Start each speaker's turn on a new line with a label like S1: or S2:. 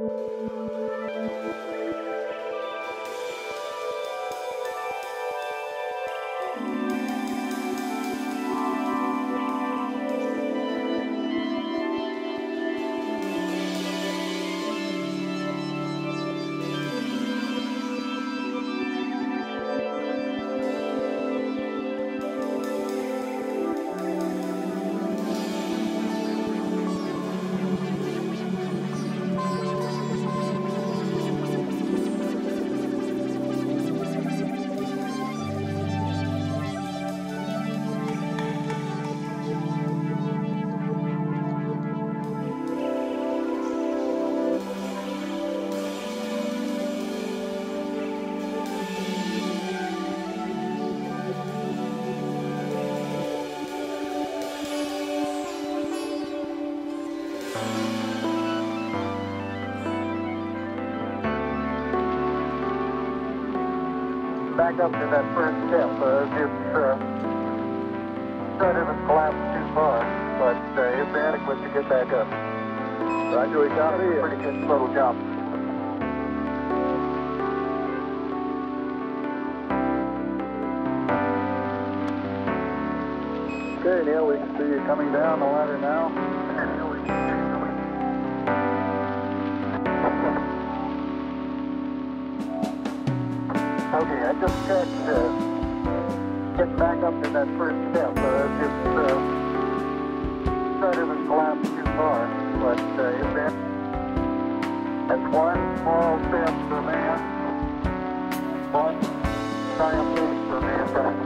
S1: Back up to that first step. Try to collapse too far, but it's adequate to get back up. Roger, we copy. Pretty good little jump. Okay, Neil, we can see you coming down the ladder now. Okay, I just checked, get back up to that first step. Try to collapse too far, but that's one small step for man, one giant leap for mankind.